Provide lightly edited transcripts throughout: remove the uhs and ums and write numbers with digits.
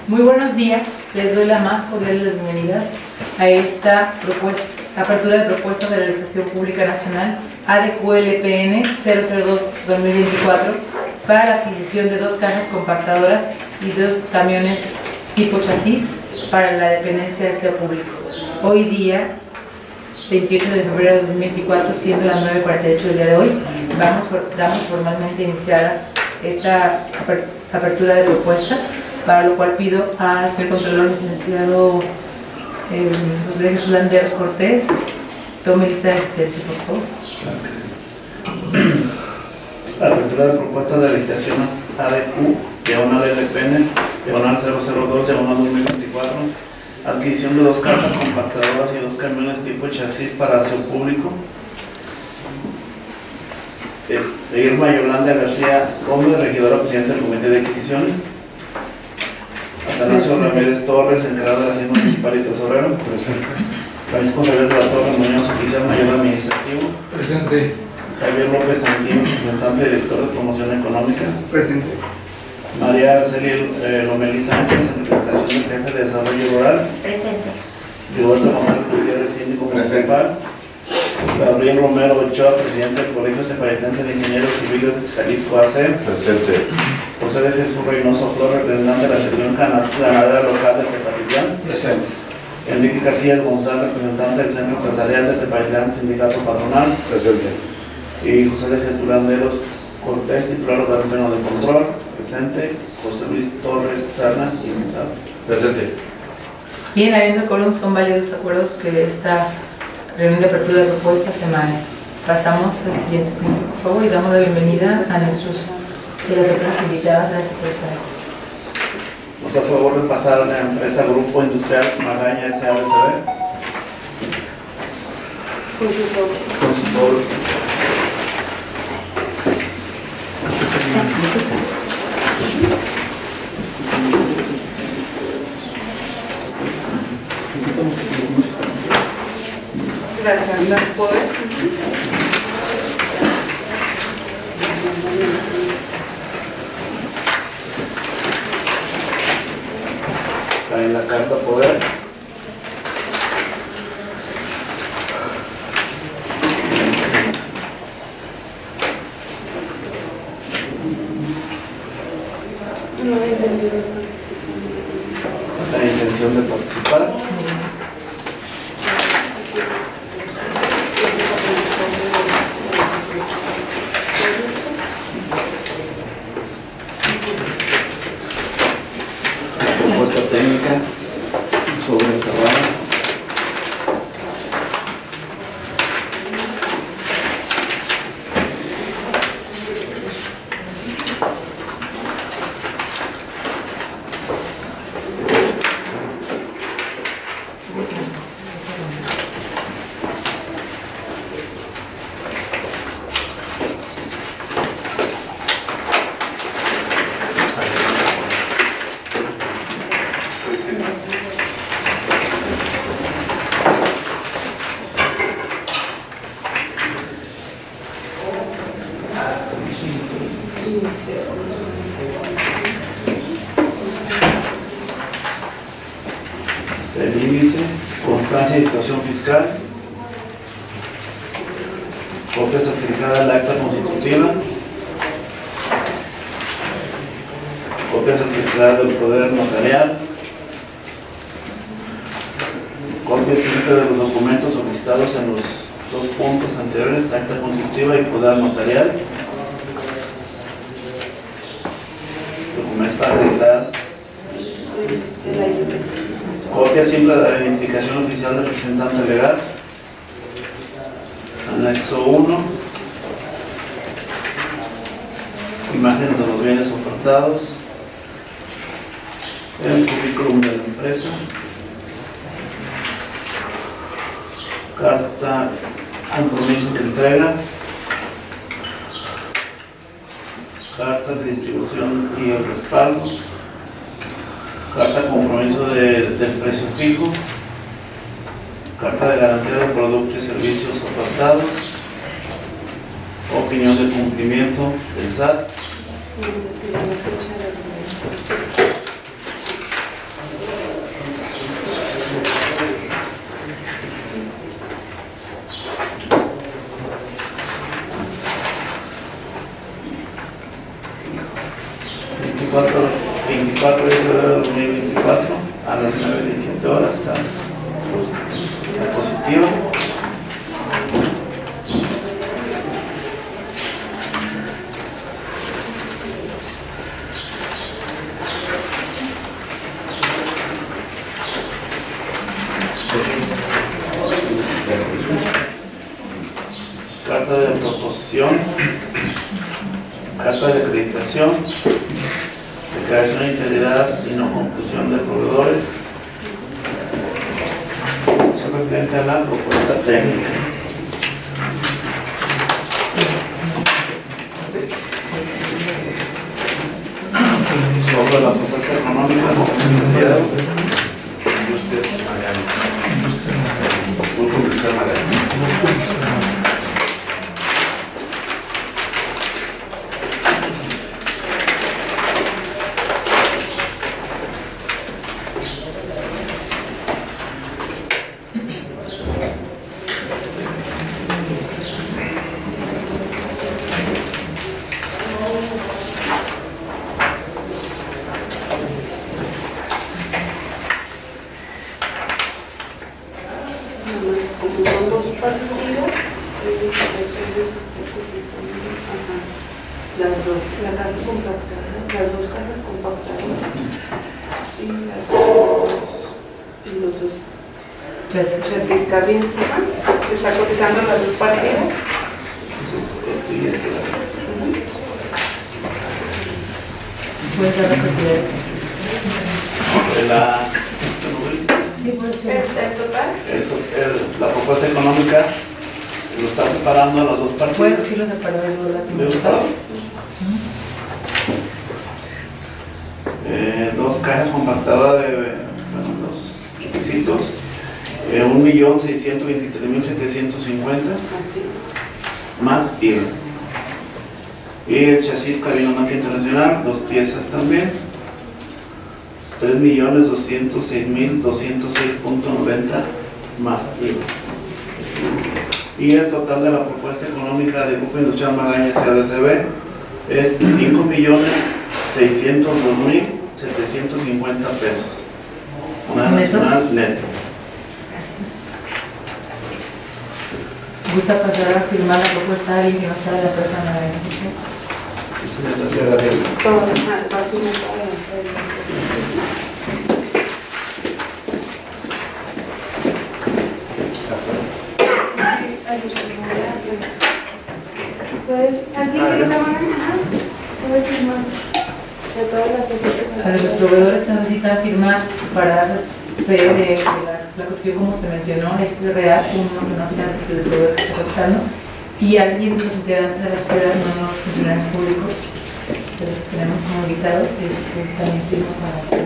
Muy buenos días, les doy la más cordial de las bienvenidas a esta apertura de propuestas de la Licitación Pública Nacional ADQ-LPN 002-2024 para la adquisición de 2 cajas compactadoras y 2 camiones tipo chasis para la dependencia de aseo público. Hoy día, 28 de febrero de 2024, siendo las 9:48 del día de hoy, damos formalmente iniciada esta apertura de propuestas, para lo cual pido al señor Contralor licenciado José Jesús Landeros Cortés, tome lista de asistencia, por favor. Claro que sí. Apertura de propuestas de licitación ADQ-LPN, diagonal 002, diagonal 2024, adquisición de 2 cajas compactadoras y 2 camiones tipo chasis para aseo público. Irma Yolanda García Gómez, regidora presidenta del Comité de Adquisiciones. Atanasio Ramírez Torres, encargado de la Hacienda Municipal y Tesorero. Presente. Francisco Javier de la Torre Muñoz, oficial mayor administrativo. Presente. Javier López Santín, representante y director de promoción económica. Presente. María Araceli Lomelí Sánchez, en representación del jefe de desarrollo rural. Presente. Roberto González Gutiérrez, síndico municipal. Gabriel Romero Ochoa, presidente del Colegio Tepaytense de Ingenieros Civiles Jalisco AC. Presente. José de Jesús Reynoso Flores, representante de la sección ganadera local de Tepatitlán. Presente. Enrique Casillas González, representante del Centro Empresarial de Tepatitlán, sindicato patronal. Presente. Y José de Jesús Landeros Cortés, titular pleno de control. Presente. José Luis Torres Sana, invitado. Presente. Bien, habiendo quórum, son válidos acuerdos que esta reunión de apertura de propuestas se maneja. Pasamos al siguiente punto, por favor, y damos la bienvenida a las empresas invitadas. Gracias por estar aquí. Nos a favor de pasar a la empresa Grupo Industrial Magaña SADCB. Consultor. En la carta poder. La intención de participar. Propuesta técnica sobre esa rama. El índice, constancia de situación fiscal, copia certificada del acta constitutiva, copia certificada del poder notarial, copia simple de los documentos solicitados en los 2 puntos anteriores, acta constitutiva y poder notarial, documentos para acreditar, copia simple de la identificación oficial del representante legal, anexo 1, imágenes de los bienes ofertados, el currículum de la empresa, carta compromiso de entrega, carta de distribución y el respaldo, carta compromiso del precio fijo, carta de garantía de productos y servicios ofertados, opinión de cumplimiento del SAT, 24 de febrero de 2024 a las 9:17 horas. Está positiva. Carta de proposición, carta de acreditación, declaración de integridad y no conclusión de proveedores. Eso referente a la propuesta técnica. Sobre la propuesta económica del Ministerio Industrias Son dos partidas, las dos, la caja compactada, las dos cajas compactadas y los dos chasis cabina. Está cotizando las dos partidas. ¿Puedes dar las cantidades? Sí, puede ser. ¿El total? La propuesta económica lo está separando a las dos partidas. ¿Puedes decirlo separado de las Separado. Dos cajas compactadas de los requisitos, 1.623.750 más IVA. Y el chasis cabina marca internacional, dos piezas también, 3.206.206.90 más IVA. Y el total de la propuesta económica del Grupo Industrial Magaña SADCB es 5.602.750 pesos. Una nacional neto. Gracias. ¿Gusta pasar a firmar la propuesta a alguien que no sabe la persona de Todo el partido. A los proveedores que necesitan firmar para dar fe de la cotización, como se mencionó, es real, uno que no sea el proveedor que está cotizando, y alguien de los integrantes de la escuela, no los funcionarios públicos, de los que tenemos como invitados, también firma para que...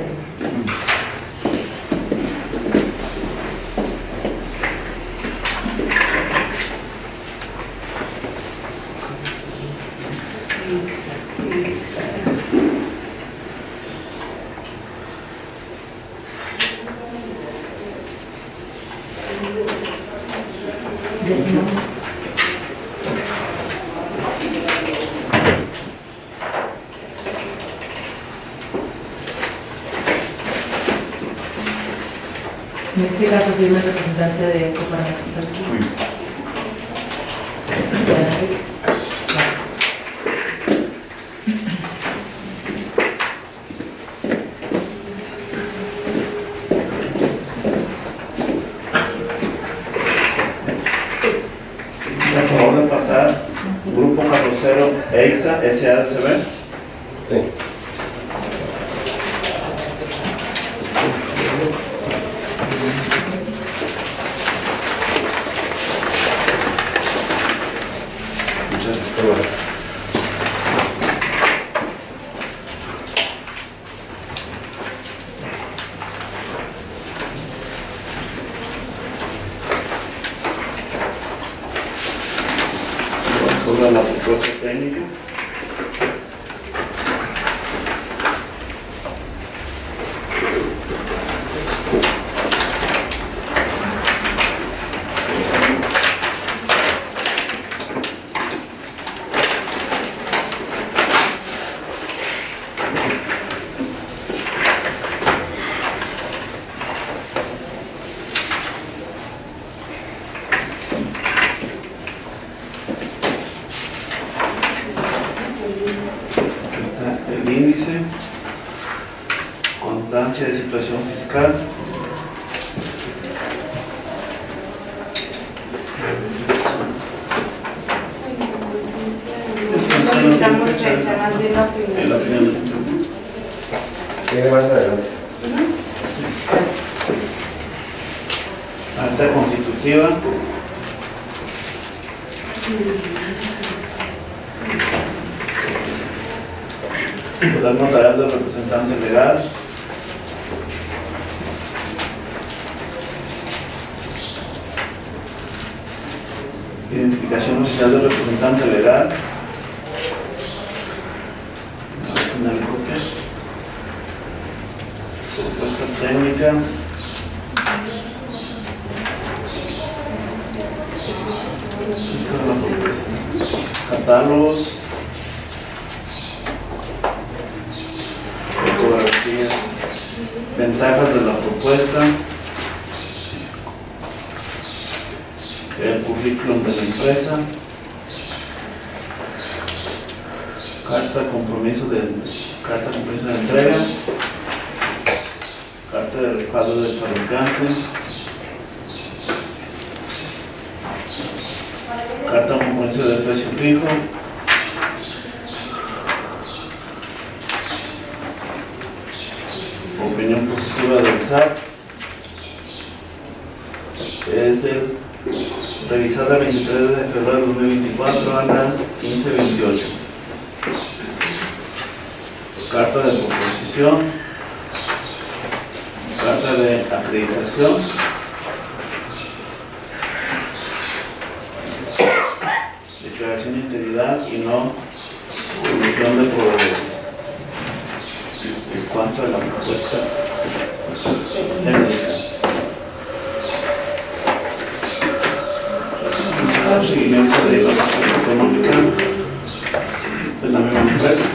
En este caso firma el representante de Coparmex. ¿Es a favor de pasar Grupo Carrocero EIXA SADCB? Sí. Muchas gracias. Sobre la propuesta técnica. concordancia de situación fiscal. Solicitamos fecha, más bien la En la opinión. opinión. Tiene más adelante. Acta constitutiva. Poder notarial del representante legal. Identificación oficial del representante legal. Una copia. Propuesta técnica. Catálogos. Fotografías. Ventajas de la propuesta. El currículum de la empresa. Carta de compromiso de entrega. Carta de respaldo del fabricante. Carta de compromiso del precio fijo. Opinión positiva del SAT. Es el revisada el 23 de febrero de 2024 a las 15:28. Carta de proposición. Carta de acreditación. Declaración de integridad y no comisión de proveedores. En cuanto a la propuesta técnica. Seguimiento de la evaluación económica de la misma empresa.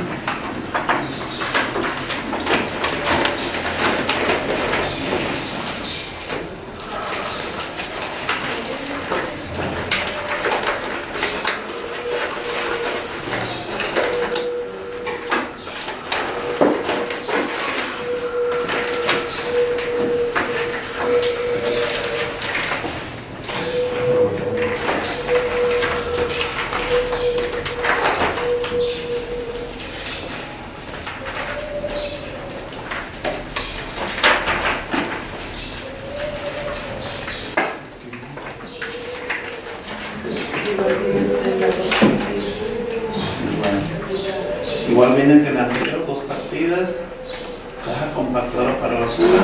Igual vienen que en las anteriores dos partidas, caja compactadora para basura,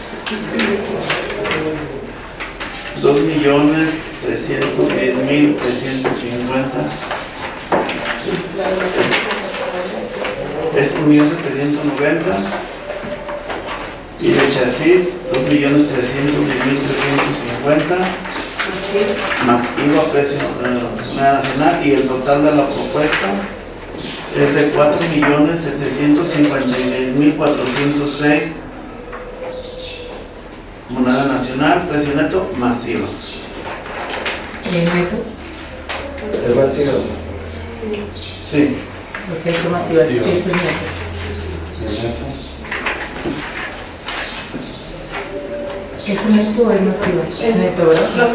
2.310.350, es 1.790, y de chasis 2.310.350, más IVA a precio nacional, y el total de la propuesta es de 4.756.406 moneda nacional, precio neto, más IVA. ¿El neto? ¿Es vacío? Sí. Porque es más IVA, este es neto. ¿Es un neto o es más IVA? Es neto, ¿verdad? Los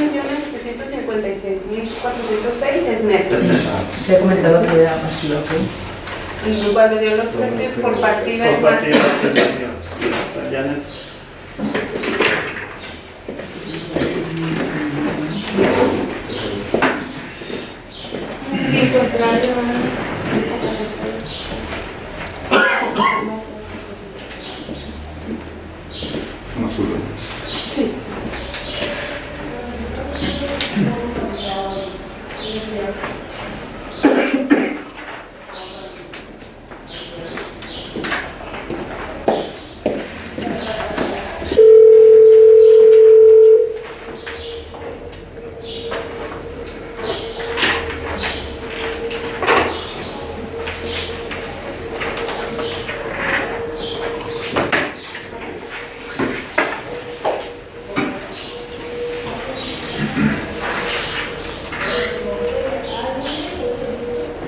4.756.406 es neto. Se ha comentado que era más IVA, ¿ok? Y cuando dio los precios por partida Por es más. partida de servicio. Ya neto. Y contrario. Azul. Sí.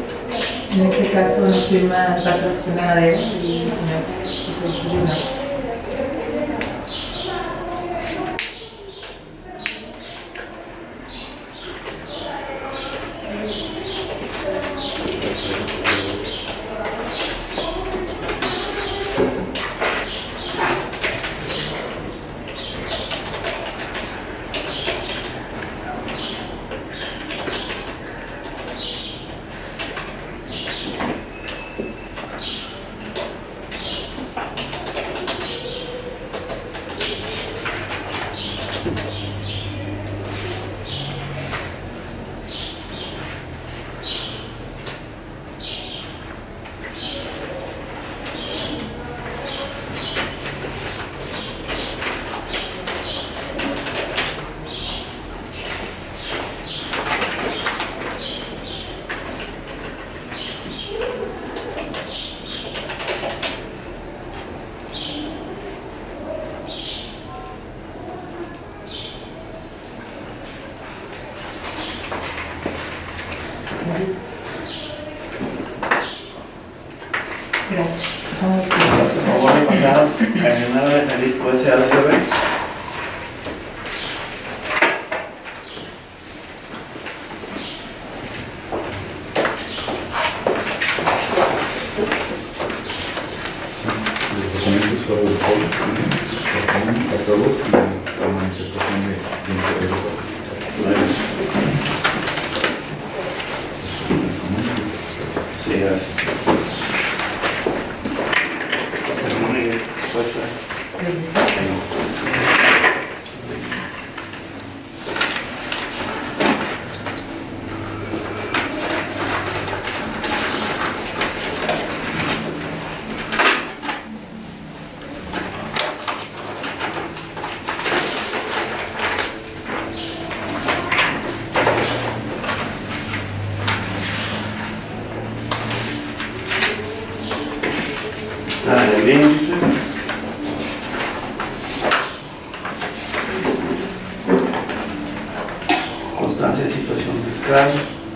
En este caso nos firma patrocinadera y el señor José Luis Linares. 19, Jalisco S.A.D.C.B. Los documentos fuera del sol, a todos y la manifestación de interés. Sí, gracias. Muy bien, el índice, constancia de situación fiscal,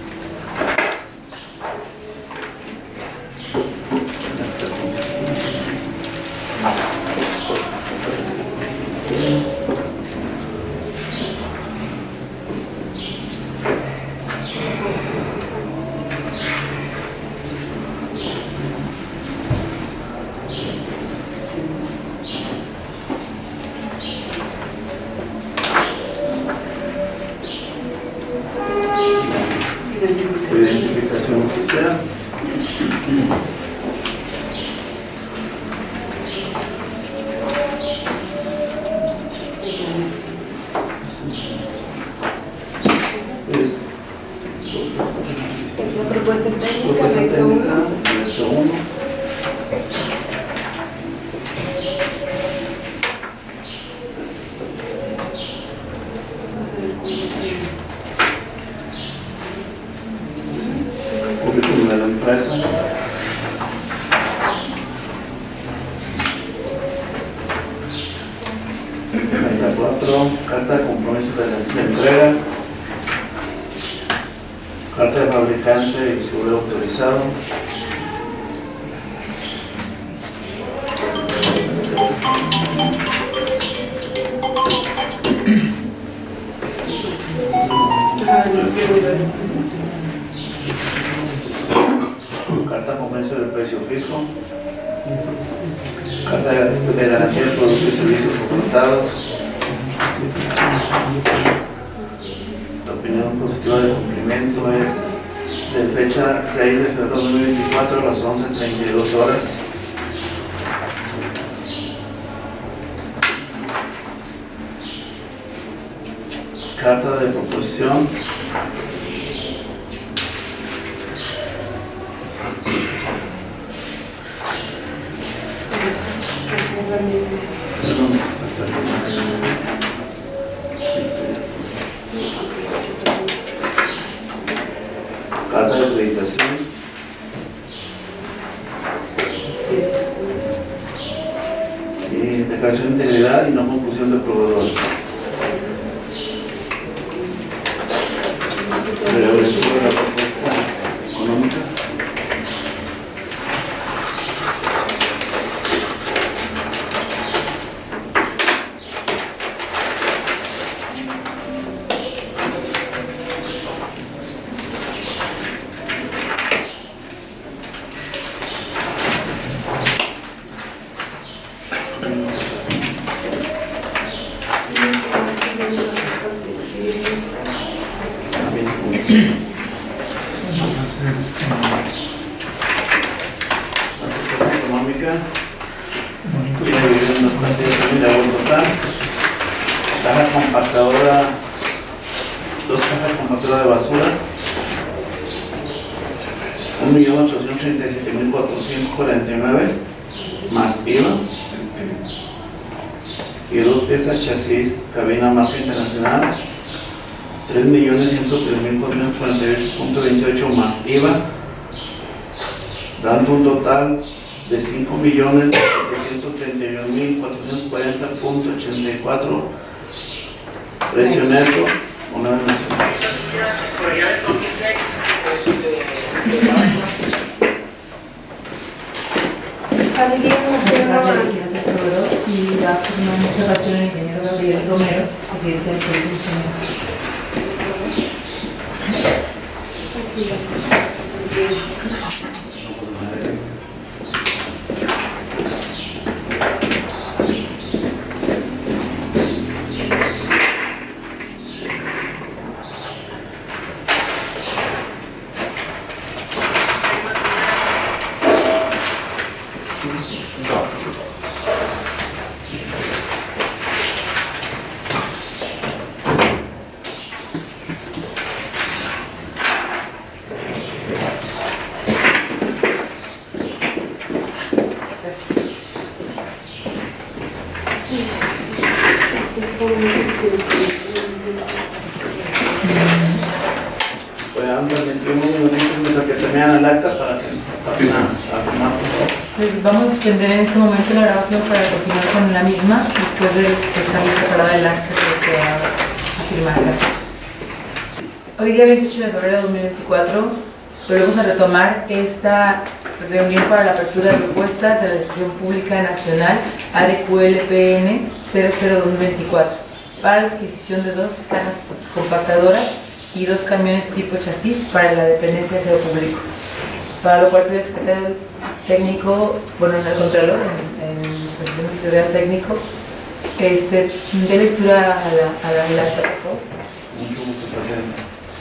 identificación oficial, es La propuesta técnica, propuesta anexo 1. técnica, anexo 1. Currículum de la empresa, carta de compromiso de entrega, carta de fabricante y sobre autorizado, carta de compromiso del precio fijo, carta de garantía de productos y servicios contratados, la opinión positiva de cumplimiento es de fecha 6 de febrero de 2024 a las 11:32 horas. Carta de proposición, carta de acreditación, y declaración de integridad y no conclusión de proveedores. Pero lectura de la propuesta económica. Económica, caja compactadora, 2 cajas compactadoras de basura, 1.837.449 más IVA, y 2 piezas chasis cabina marca internacional, 3.103.448.28 más IVA, dando un total de 5.731.440.84 precio neto, moneda nacional. Va a ser el proveedor y Y va a firmar una observación el ingeniero Gabriel Romero, presidente del Colegio de Ingenieros. Pues han permitido unos minutitos mientras que terminan el acta para que pasen a firmar, por favor. Pues vamos a suspender en este momento la grabación para continuar con la misma después de que está preparada el acta que se va a firmar. Gracias. Hoy día 28 de febrero de 2024 volvemos a retomar esta reunión para la apertura de propuestas de la Licitación Pública Nacional ADQ-LPN 00-2024 para la adquisición de 2 cajas compactadoras y 2 camiones tipo chasis para la dependencia de aseo público. Para lo cual pido al secretario técnico, bueno, en el Contralor, en posición de secretario técnico, dé lectura a la acta, por favor. Mucho gusto, presidente.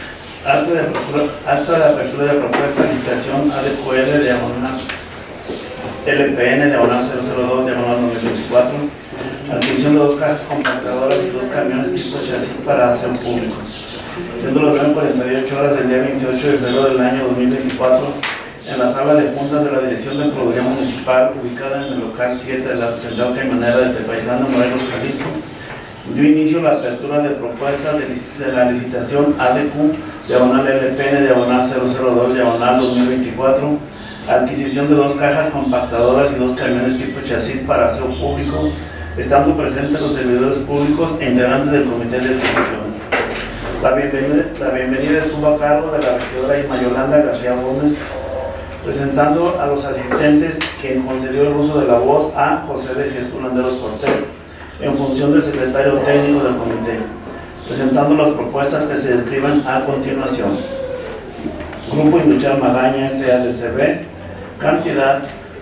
Acta de apertura de propuesta, licitación ADQL, diagonal LPN, diagonal 002, diagonal 2024, adquisición de 2 cajas compactadoras y 2 camiones tipo chasis para aseo público. Siendo las 9:48 horas del día 28 de febrero del año 2024, en la sala de juntas de la Dirección de Procuraduría Municipal, ubicada en el local 7 de la Central Camionera de Tepaytlán, Morelos, Jalisco, dio inicio a la apertura de propuestas de la licitación ADQ, diagonal LPN, diagonal 002, diagonal 2024, adquisición de 2 cajas compactadoras y 2 camiones tipo chasis para aseo público, estando presentes los servidores públicos e integrantes del Comité de Adquisiciones. La bienvenida estuvo a cargo de la regidora Irma Yolanda García Gómez, presentando a los asistentes, quien concedió el uso de la voz a José de Jesús Landeros Cortés, en función del secretario técnico del comité, presentando las propuestas que se describen a continuación. Grupo Industrial Magaña SADCB, cantidad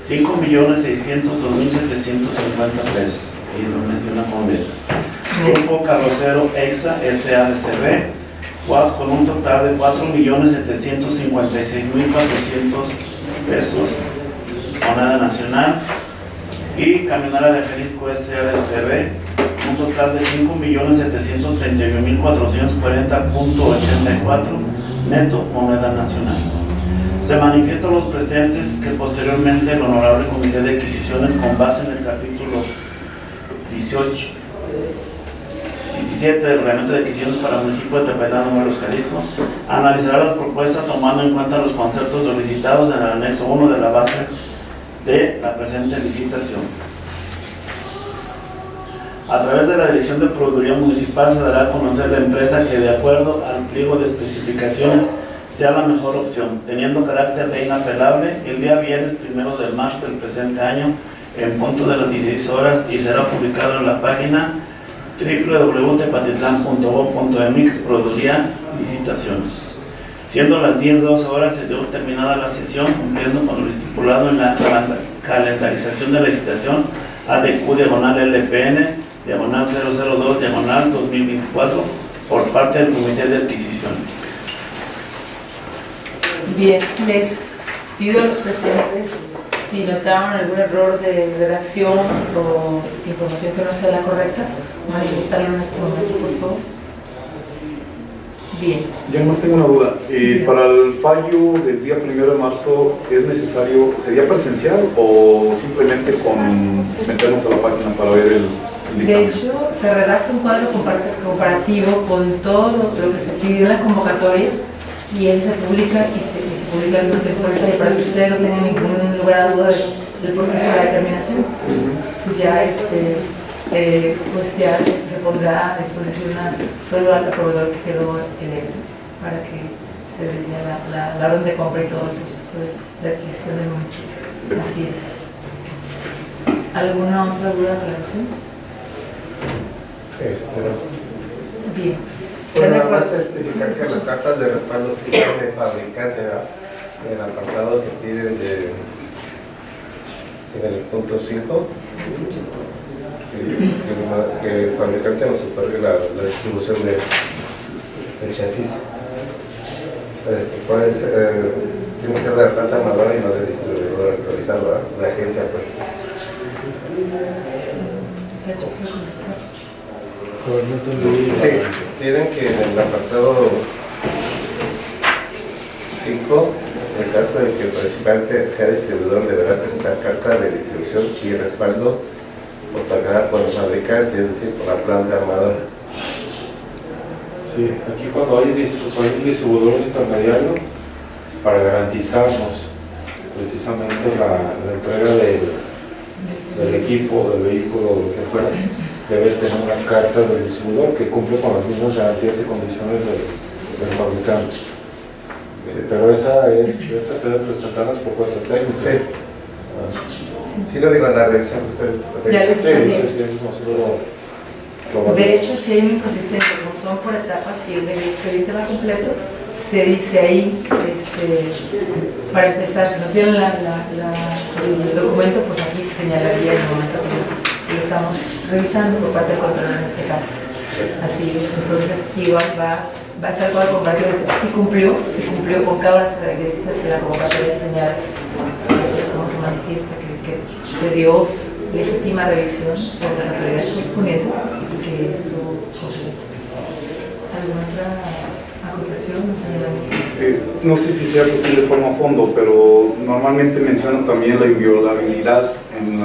5.602.750 pesos, y lo menciona con letra. Grupo Carrocero EXA SADCB, con un total de 4.756.400 pesos, moneda nacional. Y Camionera de Jalisco SADCB, un total de 5.731.440.84 neto, moneda nacional. Se manifiesta a los presentes que posteriormente el Honorable Comité de Adquisiciones, con base en el capítulo 17 del Reglamento de Adquisiciones para el municipio de Tepaytlán, Morelos, Jalisco, analizará las propuestas tomando en cuenta los conceptos solicitados en el anexo 1 de la base de la presente licitación. A través de la Dirección de Procuraduría Municipal se dará a conocer la empresa que, de acuerdo al pliego de especificaciones, sea la mejor opción, teniendo carácter de inapelable, el día viernes 1 de marzo del presente año, en punto de las 16 horas, y será publicado en la página www.tepatitlán.gov.mx Procuraduría Licitaciones. Siendo las 10:02 horas, se dio terminada la sesión, cumpliendo con lo estipulado en la calendarización de la licitación ADQ diagonal LPN diagonal 002 diagonal 2024 por parte del Comité de Adquisiciones. Bien, les pido a los presentes si notaron algún error de redacción o información que no sea la correcta, manifestarlo en este momento, por favor. Bien. Yo más tengo una duda. Para el fallo del día 1 de marzo, ¿es necesario, sería presencial o simplemente con meternos a la página para ver el dictamen? De hecho, se redacta un cuadro comparativo con todo lo que se pidió en la convocatoria y ese se publica y se publica en el portal para que ustedes no tengan ningún lugar a duda del por qué fue la determinación. Ya pues ya se pondrá a disposición solo al proveedor que quedó electo para que se dé ya la orden de compra y todo el proceso de adquisición del municipio. Así es. ¿Alguna otra duda para eso? Bien. Bueno, nada más especificar que las cartas de respaldo sí son de fabricante, ¿verdad? En el apartado que piden en el punto 5, que el fabricante nos otorgue la distribución del chasis. Puede ser, tiene que ser de planta armadora y no de distribuidor autorizado, ¿verdad? De agencia, pues. Sí, piden que en el apartado 5, en el caso de que el participante sea distribuidor, deberá presentar carta de distribución y respaldo otorgada por el fabricante, es decir, por la planta armadora. Sí, aquí cuando hay un distribuidor intermediario, para garantizarnos precisamente la entrega del equipo, del vehículo, o lo que fuera, debe tener una carta del distribuidor que cumple con las mismas garantías y condiciones del fabricante. Pero esa se debe presentar las propuestas técnicas. Sí, lo digo en la revisión, ustedes lo Ya tienen. De hecho, si hay una inconsistencia, como son por etapas y el expediente va completo, se dice ahí, para empezar, si no tienen el documento, pues aquí se señalaría en el momento que lo estamos revisando por parte del control en este caso. Así es, entonces igual va a estar todo el convocatorio, si cumplió con cada una de las características que la convocatoria se señala. Así es como se manifiesta que se dio legítima revisión por las autoridades correspondientes y que estuvo completo. ¿Alguna otra acotación? No sé si sea posible de forma a fondo, pero normalmente mencionan también la inviolabilidad en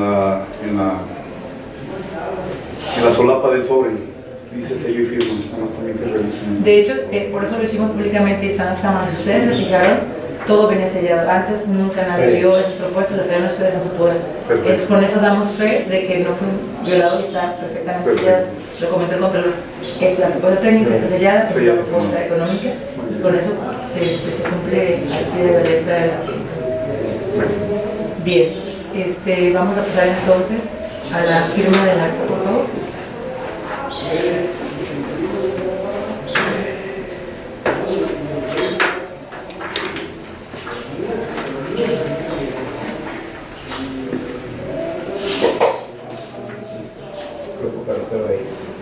la solapa del sobre. Dice sello y firma, nada más también que revisen eso. De hecho, por eso lo hicimos públicamente y están las cámaras. Si ustedes se fijaron, todo venía sellado. Antes nunca nadie vio esas propuestas, las traían ustedes a su poder. Entonces, con eso damos fe de que no fue violado y está perfectamente sellado. Lo comentó el controlor. La propuesta técnica está sellada, es la propuesta económica, y con eso se cumple al pie de la letra de la visita. Bien, vamos a pasar entonces a la firma del acta, por favor. Grupo para hacer raíz.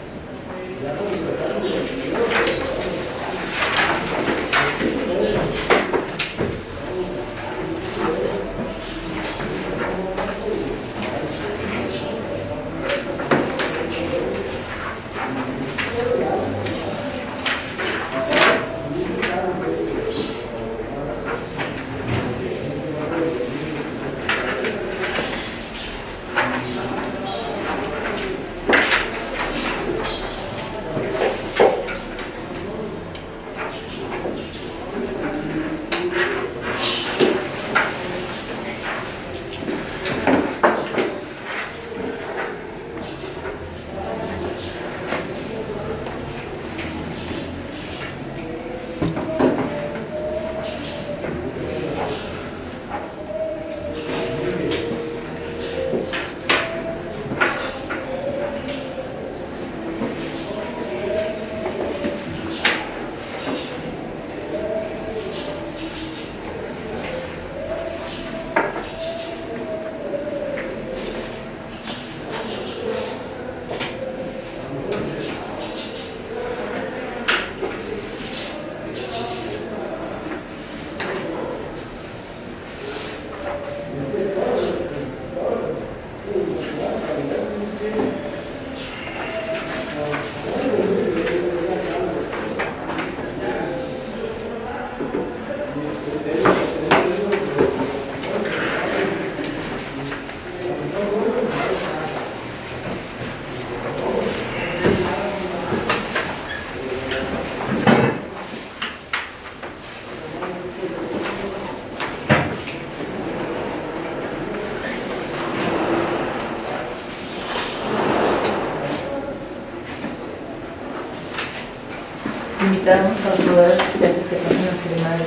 Invitamos a los jugadores asistentes que pasen a firmar.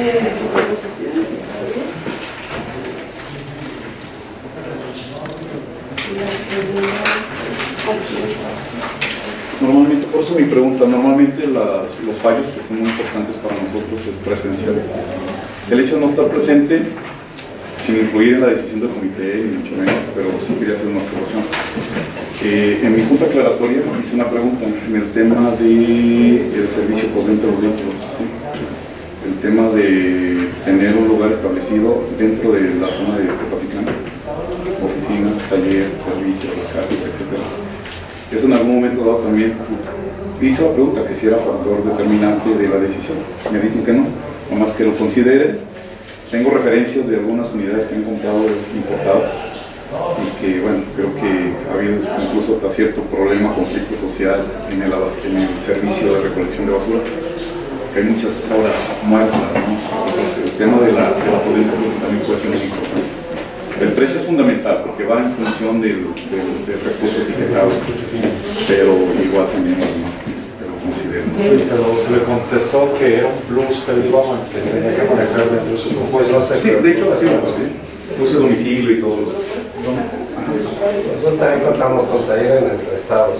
Normalmente, por eso mi pregunta, normalmente los fallos que son muy importantes para nosotros es presencial. El hecho de no estar presente, sin influir en la decisión del comité, ni mucho menos, pero sí quería hacer una observación. En mi junta aclaratoria hice una pregunta en el tema del servicio por dentro de los vehículos, ¿sí? El tema de tener un lugar establecido dentro de la zona de Tepatitlán, oficinas, talleres, servicios, rescates, etc. Eso en algún momento dado también hice la pregunta que si era factor determinante de la decisión. Me dicen que no, nomás que lo consideren. Tengo referencias de algunas unidades que han comprado importadas y que, bueno, creo que ha habido incluso hasta cierto problema, conflicto social en el servicio de recolección de basura, que hay muchas horas muertas, ¿no? Entonces, el tema de la política también puede ser muy importante. El precio es fundamental porque va en función del recurso etiquetado, pero igual también además lo considero. Sí, pero se le contestó que era un plus que él iba a mantener, tenía que manejar dentro de su propuesta. Sí, de hecho así lo puse. Puse domicilio y todo. Nosotros también contamos con taller en el estado.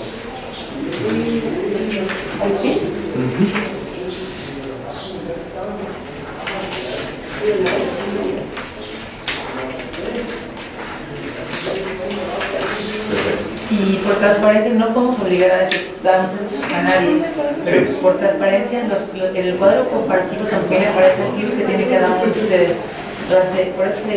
Y por transparencia no podemos obligar a decir dar un plus a nadie, pero Sí. por transparencia en el cuadro compartido también aparecen los que tiene cada uno de ustedes. Entonces, por eso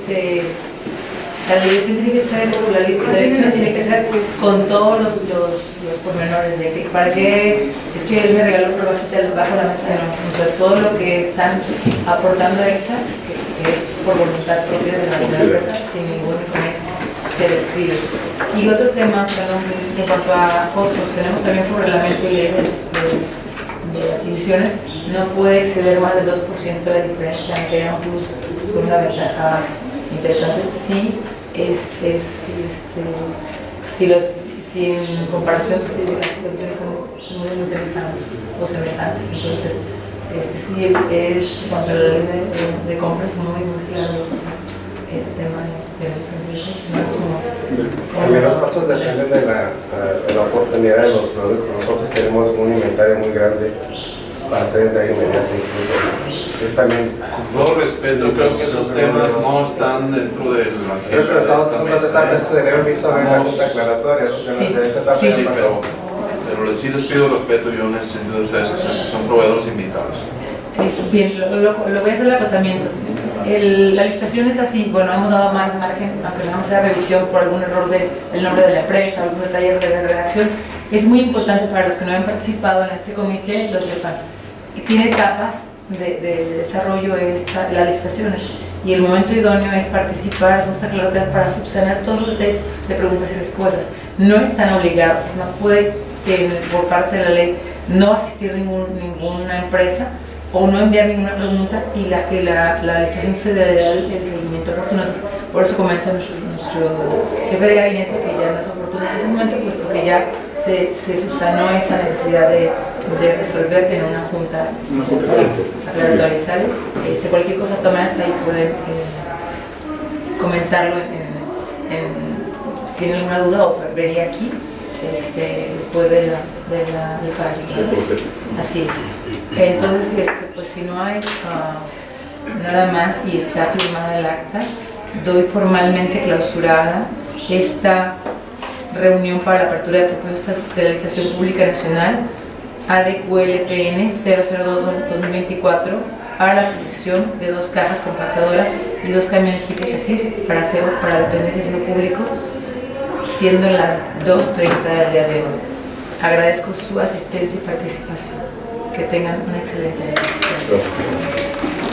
la dirección tiene que ser, la dirección tiene que ser con todos los pormenores de que para que es que él me regaló una bajita bajo la mesa, no, o sea, todo lo que están aportando extra, que es por voluntad propia de la empresa, sin ningún inconveniente, se describe. Y otro tema, en cuanto a costos, tenemos también por reglamento y ley de adquisiciones, no puede exceder más del 2% de la diferencia, aunque haya un plus con una ventaja interesante. Sí, si en comparación las condiciones son muy semejantes, entonces sí es cuanto a la ley de compras muy claro este tema de los principios máximo. También los costos dependen de la oportunidad de los productos. Nosotros tenemos un inventario muy grande para hacer entrega inmediata incluso. Yo también. Con todo respeto, creo que esos temas no están dentro de la agenda. Creo que lo estamos tratando de tal vez se debe haber visto en la junta aclaratoria. Sí, pero sí les pido respeto yo en ese sentido de ustedes que son proveedores invitados. Bien, lo voy a hacer el acotamiento. La licitación es así, bueno, hemos dado más margen, aunque no vamos a hacer revisión por algún error del nombre de la empresa, algún detalle de redacción. Es muy importante para los que no han participado en este comité, lo sepan. Tiene etapas de desarrollo las licitaciones y el momento idóneo es participar, son aclaratorias para subsanar todos los test de preguntas y respuestas. No están obligados, es más, puede por parte de la ley no asistir ninguna empresa o no enviar ninguna pregunta y la licitación se le da el seguimiento oportuno. Por eso comenta nuestro jefe de gabinete que ya no es oportuno en ese momento, puesto que ya se subsanó esa necesidad de resolver en una junta aclaratoria. Cualquier cosa tomadas ahí pueden comentarlo si tienen alguna duda o venir aquí después del proceso. Así es. Entonces, pues si no hay nada más y está firmada el acta, doy formalmente clausurada esta reunión para la apertura de propuestas de la Licitación Pública Nacional ADQLPN 002-2024 para la adquisición de 2 cajas compactadoras y 2 camiones tipo chasis para dependencia de aseo público, siendo las 2:30 del día de hoy. Agradezco su asistencia y participación. Que tengan una excelente día. Gracias.